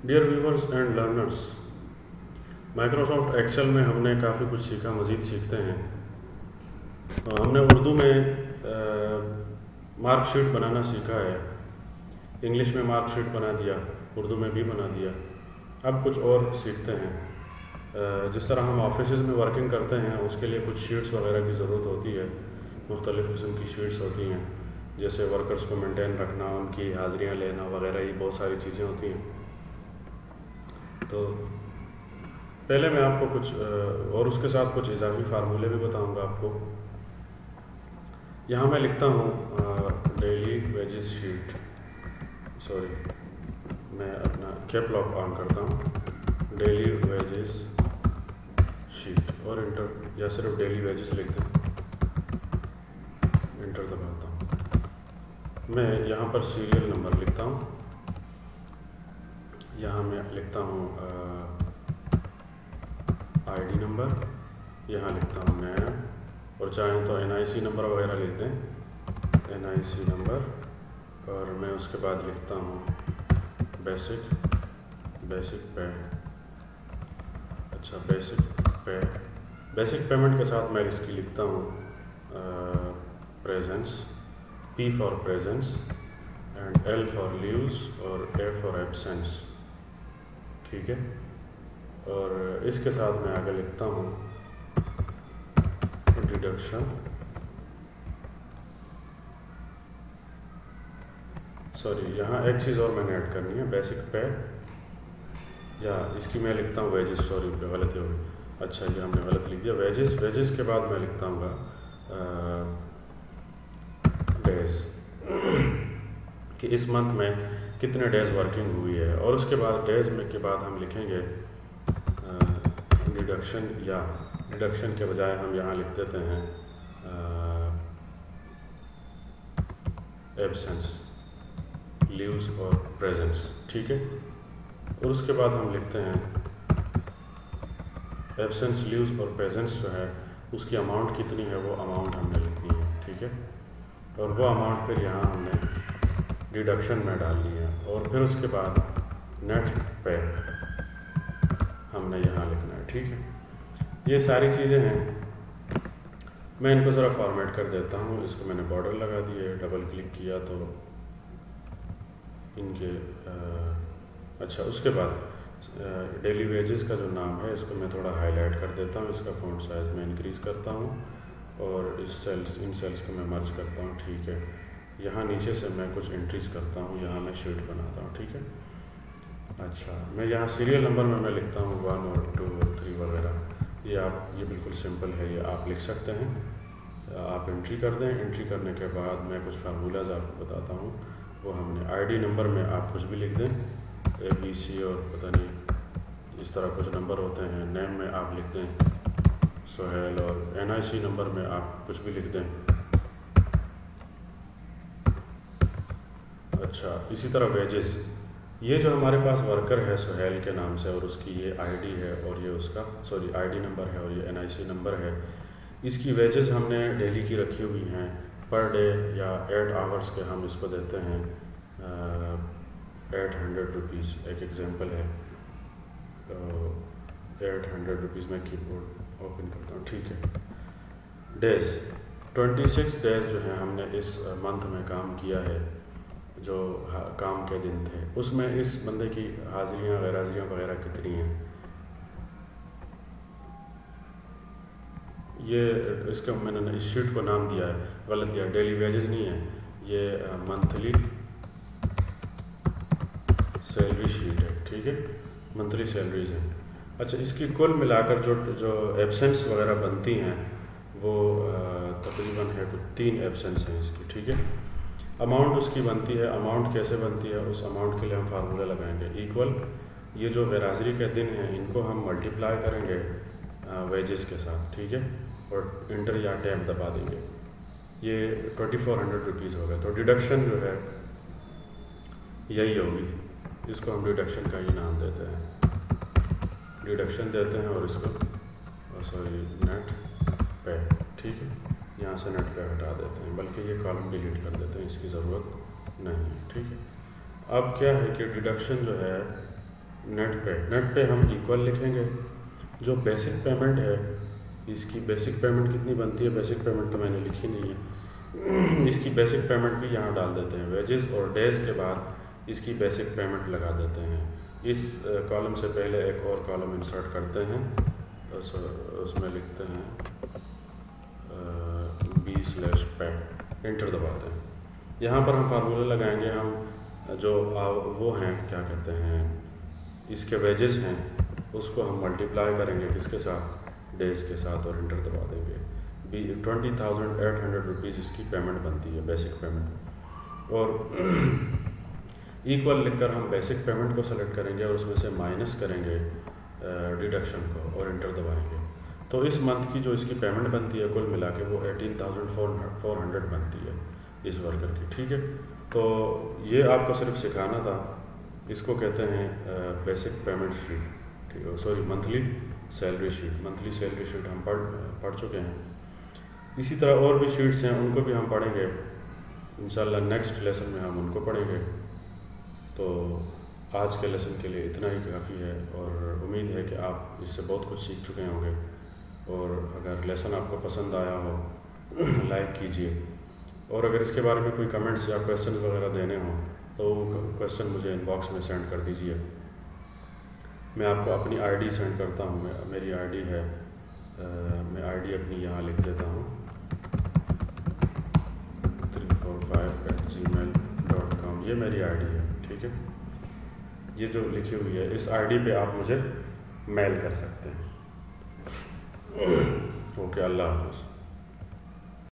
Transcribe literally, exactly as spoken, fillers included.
Dear viewers and learners, Microsoft Excel में हमने काफ़ी कुछ सीखा, मज़ीद सीखते हैं। तो हमने उर्दू में मार्कशीट बनाना सीखा है। इंग्लिश में मार्कशीट बना दिया, उर्दू में भी बना दिया। अब कुछ और सीखते हैं। आ, जिस तरह हम ऑफिस में वर्किंग करते हैं उसके लिए कुछ शीट्स वगैरह की ज़रूरत होती है। मुख्तलिफ़ किस्म की शीट्स होती हैं, जैसे वर्कर्स को मेंटेन रखना, उनकी हाज़िरियाँ लेना वगैरह, ये बहुत सारी चीज़ें होती हैं। तो पहले मैं आपको कुछ और उसके साथ कुछ इजाफी फार्मूले भी बताऊंगा आपको। यहाँ मैं लिखता हूँ डेली वेजेस शीट, सॉरी मैं अपना कैप लॉक ऑन करता हूँ, डेली वेजेस शीट, और इंटर, या सिर्फ डेली वेजेस लिख दें, इंटर दबाता हूँ। मैं यहाँ पर सीरियल नंबर लिखता हूँ, यहाँ मैं लिखता हूँ आईडी नंबर, यहाँ लिखता हूँ नैम, और चाहें तो एनआईसी नंबर वगैरह लिख दें, एनआईसी नंबर, और मैं उसके बाद लिखता हूँ बेसिक बेसिक पे, अच्छा बेसिक पे, बेसिक पेमेंट के साथ मैं इसकी लिखता हूँ presence, P for presence and L for leaves और ए फॉर एब्सेंस, ठीक है। और इसके साथ मैं आगे लिखता हूँ डिडक्शन, सॉरी यहाँ एक चीज़ और मैंने ऐड करनी है, बेसिक पे, या इसकी मैं लिखता हूँ वेजेस, सॉरी गलती हो गई, अच्छा ये हमने गलत लिख दिया, वेजेस। वेजेस के बाद मैं लिखता हूँ डेज, कि इस मंथ में कितने डेज वर्किंग हुई है, और उसके बाद डेज में के बाद हम लिखेंगे डिडक्शन, या डिडक्शन के बजाय हम यहाँ लिख देते हैं एब्सेंस, लीव्स और प्रेजेंस, ठीक है। और उसके बाद हम लिखते हैं एब्सेंस, लीव्स और प्रेजेंस जो है उसकी अमाउंट कितनी है, वो अमाउंट हमने लिखनी है, ठीक है। और वो अमाउंट फिर यहाँ हमने डिडक्शन में डाल लिया, और फिर उसके बाद नेट पे हमने यहाँ लिखना है, ठीक है। ये सारी चीज़ें हैं। मैं इनको ज़रा फॉर्मेट कर देता हूँ। इसको मैंने बॉर्डर लगा दिए, डबल क्लिक किया तो इनके आ, अच्छा, उसके बाद डेली वेजेस का जो नाम है इसको मैं थोड़ा हाईलाइट कर देता हूँ, इसका फ़ॉन्ट साइज़ में इंक्रीज़ करता हूँ, और इस सेल्स इन सेल्स को मैं मर्ज करता हूँ, ठीक है। यहाँ नीचे से मैं कुछ एंट्रीज करता हूँ, यहाँ मैं शीट बनाता हूँ, ठीक है। अच्छा, मैं यहाँ सीरियल नंबर में मैं लिखता हूँ वन और टू और थ्री वगैरह, ये आप, ये बिल्कुल सिंपल है, ये आप लिख सकते हैं। आप एंट्री कर दें। एंट्री करने के बाद मैं कुछ फार्मूलाज आपको बताता हूँ, वो हमने आईडी नंबर में आप कुछ भी लिख दें, ए बी सी और पता नहीं इस तरह कुछ नंबर होते हैं। नेम में आप लिख दें सोहेल, और एनआईसी नंबर में आप कुछ भी लिख दें। अच्छा, इसी तरह वेजेस, ये जो हमारे पास वर्कर है सोहेल के नाम से, और उसकी ये आईडी है, और ये उसका, सॉरी आईडी नंबर है, और ये एनआईसी नंबर है। इसकी वेजेस हमने डेली की रखी हुई हैं, पर डे या एट आवर्स के हम इसको देते हैं एट हंड्रेड रुपीज़, एक एग्जांपल है। तो एट हंड्रेड रुपीज़ में कीबोर्ड ओपन करता हूँ, ठीक है। डेज, ट्वेंटी सिक्स डेज जो हैं हमने इस मंथ में काम किया है, जो काम के दिन थे, उसमें इस बंदे की हाजिरियाँ गैर-हाजिरियाँ वगैरह कितनी हैं। ये इसका मैंने इस शीट को नाम दिया है, गलत दिया, डेली वेजेस नहीं है, ये मंथली सैलरी शीट है, ठीक है, मंथली सैलरीज हैं। अच्छा, इसकी कुल मिलाकर जो जो एब्सेंस वगैरह बनती हैं वो तकरीबन है कुछ तीन एब्सेंस हैं इसकी, ठीक है। अमाउंट उसकी बनती है, अमाउंट कैसे बनती है, उस अमाउंट के लिए हम फार्मूला लगाएंगे, इक्वल, ये जो गैर-हाज़िरी के दिन हैं इनको हम मल्टीप्लाई करेंगे वेजेस के साथ, ठीक है, और इंटर या टैब दबा देंगे, ये ट्वेंटी फोर हंड्रेड रुपीज़ हो गए। तो डिडक्शन जो है यही होगी, इसको हम डिडक्शन का ही नाम देते हैं, डिडक्शन देते हैं, और इसको सॉरी नेट पे, ठीक है, यहाँ से नेट पे हटा देते हैं, बल्कि ये कॉलम डिलीट कर देते हैं, इसकी ज़रूरत नहीं है, ठीक है। अब क्या है कि डिडक्शन जो है नेट पे नेट पे हम इक्वल लिखेंगे। जो बेसिक पेमेंट है, इसकी बेसिक पेमेंट कितनी बनती है, बेसिक पेमेंट तो मैंने लिखी नहीं है इसकी बेसिक पेमेंट भी यहाँ डाल देते हैं। वेजेस और डेज के बाद इसकी बेसिक पेमेंट लगा देते हैं। इस कॉलम से पहले एक और कॉलम इंसर्ट करते हैं, उस, उसमें लिखते हैं बी स्लैश पैड, एंटर दबाते हैं। यहाँ पर हम फार्मूला लगाएंगे। हम जो वो हैं क्या कहते हैं, इसके वेजेस हैं, उसको हम मल्टीप्लाई करेंगे किसके साथ, डेज के साथ, और इंटर दबा देंगे। B twenty thousand eight hundred rupees इसकी पेमेंट बनती है, बेसिक पेमेंट। और इक्वल लिखकर हम बेसिक पेमेंट को सेलेक्ट करेंगे और उसमें से माइनस करेंगे डिडक्शन को और इंटर दबाएंगे। तो इस मंथ की जो इसकी पेमेंट बनती है कुल मिला के वो एटीन थाउजेंड फोर हंड्रेड बनती है इस वर्कर की। ठीक है, तो ये आपको सिर्फ सिखाना था। इसको कहते हैं बेसिक पेमेंट शीट, ठीक है, sorry monthly salary sheet. Monthly salary sheet हम पढ़ पढ़ चुके हैं। इसी तरह और भी शीट्स हैं, उनको भी हम पढ़ेंगे इंशाल्लाह। नेक्स्ट लेसन में हम उनको पढ़ेंगे। तो आज के लेसन के लिए इतना ही काफ़ी है, और उम्मीद है कि आप इससे बहुत कुछ सीख चुके होंगे। और अगर लेसन आपको पसंद आया हो लाइक कीजिए, और अगर इसके बारे में कोई कमेंट्स या क्वेश्चन वगैरह देने हों तो क्वेश्चन मुझे इनबॉक्स में सेंड कर दीजिए। मैं आपको अपनी आईडी सेंड करता हूँ। मैं मेरी आईडी है, आ, मैं आईडी अपनी यहाँ लिख देता हूँ, three four five eight Gmail dot com. ये मेरी आईडी है, ठीक है। ये जो लिखी हुई है, इस आईडी पे आप मुझे मेल कर सकते हैं। ओके, अल्लाह हाफ़िज़।